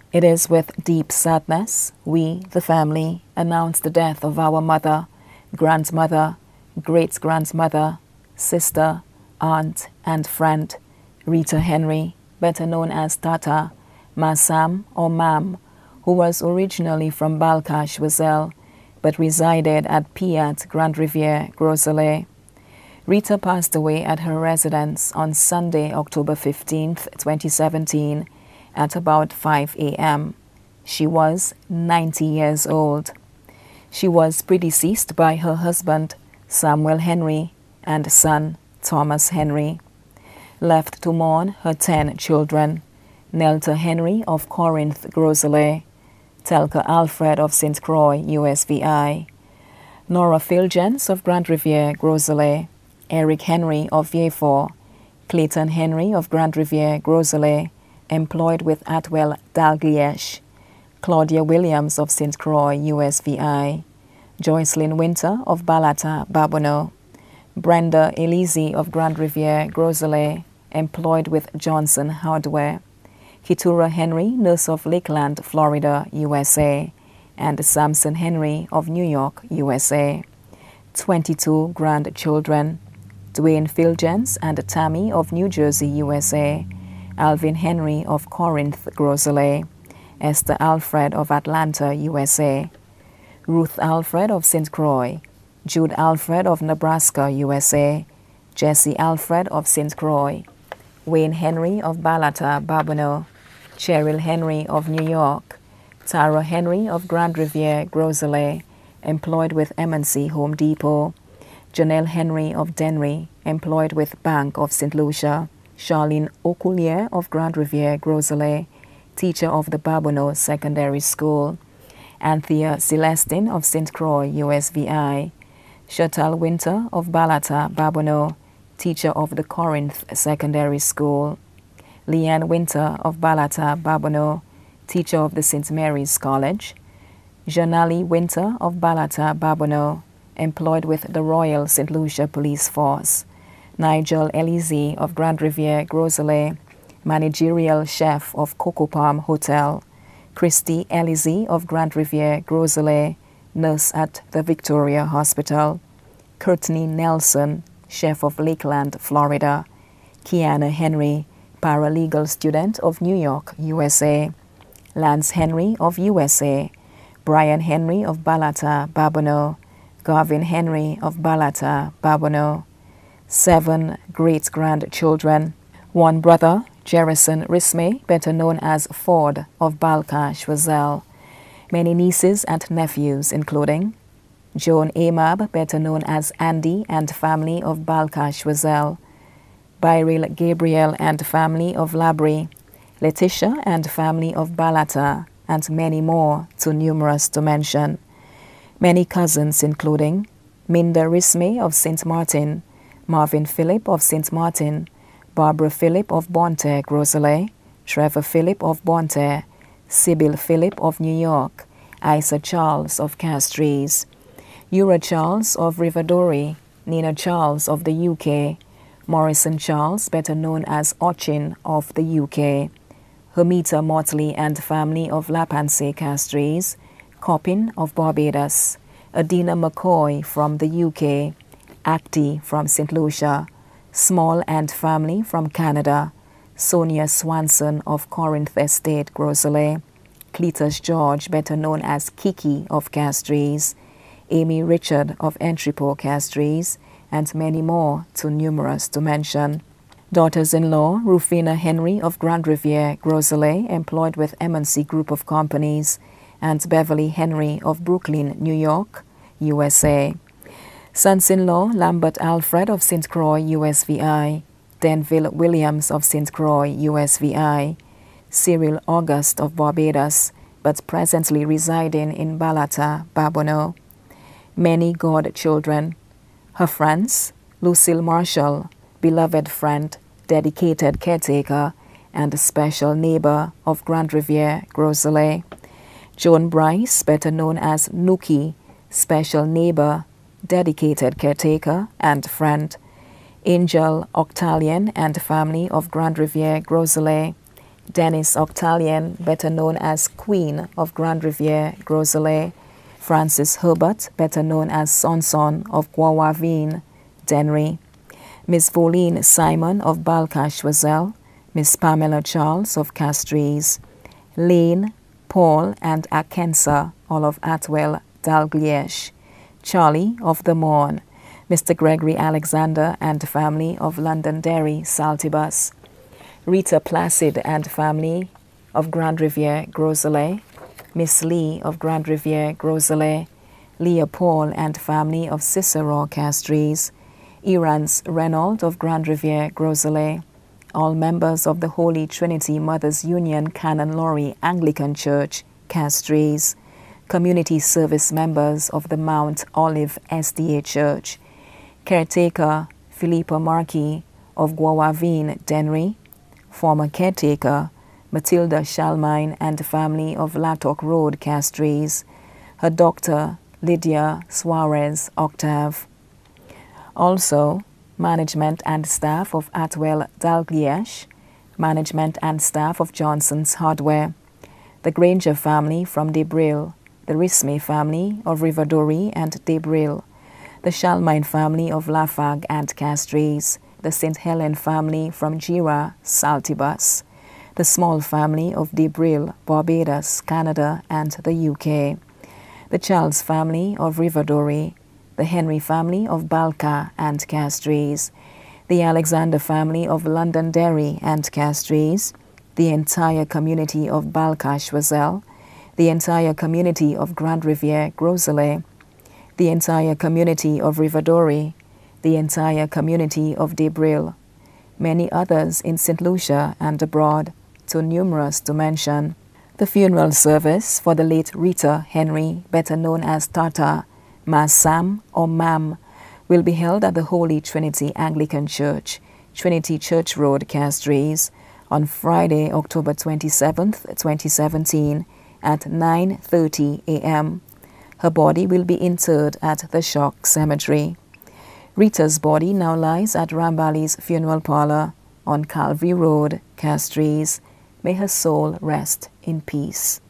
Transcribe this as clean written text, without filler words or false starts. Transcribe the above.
It is with deep sadness we, the family, announce the death of our mother, grandmother, great-grandmother, sister, aunt, and friend, Rita Henry, better known as Tata, Masam or Mam, who was originally from Balkash, Wazelle, but resided at Piat, Grand Riviere, Gros-Islet. Rita passed away at her residence on Sunday, October 15, 2017, at about 5 a.m. She was 90 years old. She was predeceased by her husband, Samuel Henry, and son, Thomas Henry. Left to mourn her 10 children, Nelta Henry of Corinth, Gros-Islet, Telka Alfred of St. Croix, USVI, Nora Filgens of Grand Riviere, Gros-Islet, Eric Henry of Vieux-Fort, Clayton Henry of Grand Riviere, Gros-Islet, employed with Atwell Dalglish, Claudia Williams of St. Croix, USVI, Joycelyn Winter of Balata, Babonneau, Brenda Elise of Grand Riviere, Gros-Islet, employed with Johnson Hardware, Kitura Henry, nurse of Lakeland, Florida, USA, and Samson Henry of New York, USA. 22 grandchildren, Dwayne Filgens and Tammy of New Jersey, USA, Alvin Henry of Corinth, Gros-Islet, Esther Alfred of Atlanta, USA, Ruth Alfred of St. Croix, Jude Alfred of Nebraska, USA, Jesse Alfred of St. Croix, Wayne Henry of Balata, Babonneau, Cheryl Henry of New York, Tara Henry of Grand Riviere, Gros-Islet, employed with M&C Home Depot, Janelle Henry of Denry, employed with Bank of St. Lucia, Charlene Oculier of Grand Riviere, Gros-Islet, teacher of the Babonneau Secondary School, Anthea Celestine of St. Croix, USVI, Chantal Winter of Balata, Babonneau, teacher of the Corinth Secondary School, Leanne Winter of Balata, Babonneau, teacher of the St. Mary's College, Janali Winter of Balata, Babonneau, employed with the Royal St. Lucia Police Force, Nigel Elise of Grand Riviere, Gros-Islet, managerial chef of Coco Palm Hotel, Christy Elise of Grand Riviere, Gros-Islet, nurse at the Victoria Hospital, Courtney Nelson, chef of Lakeland, Florida, Kiana Henry, paralegal student of New York, USA, Lance Henry of USA, Brian Henry of Balata, Babonneau, Garvin Henry of Balata, Babonneau, 7 great-grandchildren, 1 brother, Jerison Risme, better known as Ford of Balkash, Wazelle, many nieces and nephews, including Joan Amab, better known as Andy and family of Balkash, Wazelle, Byril Gabriel and family of Labrie, Letitia and family of Balata, and many more, too numerous to mention. Many cousins, including Minda Risme of St. Martin, Marvin Phillip of St. Martin, Barbara Phillip of Bonte, Gros-Islet, Trevor Phillip of Bonte, Sybil Phillip of New York, Isa Charles of Castries, Ura Charles of Rivadori, Nina Charles of the UK, Morrison Charles, better known as Ochin of the UK, Hermita Motley and family of Lapansay Castries, Coppin of Barbados, Adina McCoy from the UK, Acti from St. Lucia, Small and family from Canada, Sonia Swanson of Corinth Estate, Gros-Islet, Cletus George, better known as Kiki of Castries, Amy Richard of Entrepot, Castries, and many more, too numerous to mention. Daughters-in-law, Rufina Henry of Grand Riviere, Gros-Islet, employed with M&C Group of Companies, and Beverly Henry of Brooklyn, New York, USA. Sons-in-law, Lambert Alfred of St. Croix, USVI, Denville Williams of St. Croix, USVI, Cyril August of Barbados, but presently residing in Balata, Babonneau. Many godchildren. Her friends, Lucille Marshall, beloved friend, dedicated caretaker, and a special neighbor of Grand Riviere, Gros-Islet. Joan Bryce, better known as Nuki, special neighbor, dedicated caretaker, and friend. Angel Octalian and family of Grand Riviere, Gros-Islet. Dennis Octalion, better known as Queen of Grand Riviere, Groselet; Francis Herbert, better known as Sonson of Guawavine, Dennery; Miss Voline Simon of Balka-Choiseul; Miss Pamela Charles of Castries; Lane, Paul, and Akensa, all of Atwell, Dalglish; Charlie of the Morn; Mr. Gregory Alexander and family of Londonderry, Saltibus; Rita Placid and family of Grand Riviere, Groselet; Miss Lee of Grand Riviere, Groselet; Leah Paul and family of Cicero, Castries; Erans Renault of Grand Riviere, Groselet; all members of the Holy Trinity Mothers Union Canon Laurie Anglican Church, Castries; community service members of the Mount Olive SDA Church; caretaker Philippa Markey of Guawavine, Dennery; former caretaker Matilda Shalmine and family of Lattock Road, Castries; her doctor Lydia Suarez, Octave. Also, management and staff of Atwell Dalglish, management and staff of Johnson's Hardware; the Granger family from Debril; the Risme family of Riverdoree and Debril; the Shalmine family of Lafargue and Castries; the St. Helen family from Gira, Saltibus; the Small family of Debril, Barbados, Canada, and the UK; the Charles family of Riverdoree; the Henry family of Balka and Castries; the Alexander family of Londonderry and Castries; the entire community of Balka-Choiseul; the entire community of Grand Riviere, Groselet; the entire community of Riverdoree; the entire community of Debril; many others in St. Lucia and abroad, too numerous to mention. The funeral service for the late Rita Henry, better known as Tata, Mas Sam or Mam, will be held at the Holy Trinity Anglican Church, Trinity Church Road, Castries, on Friday, October 27th, 2017, at 9:30 a.m. Her body will be interred at the Shock Cemetery. Rita's body now lies at Rambali's Funeral Parlor on Calvary Road, Castries. May her soul rest in peace.